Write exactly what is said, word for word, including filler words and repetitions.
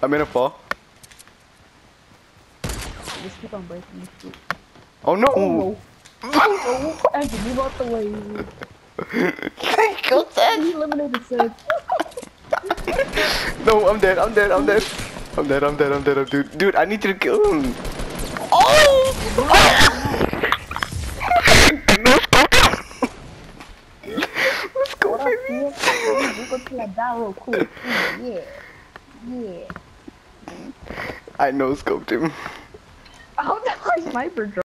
I'm in a fall. Just keep on breaking this shit. Oh no! Oh no! Oh no! Andrew, move out the way. Go, Seth! He eliminated Seth. No, I'm dead, I'm dead, I'm dead. I'm dead, I'm dead, I'm dead, I'm dude. Dude, I need you to kill him. Oh! Let's go, What up, baby. kid? We go till I die real quick. Yeah. Yeah. I no scoped him. Oh, that was sniper drone.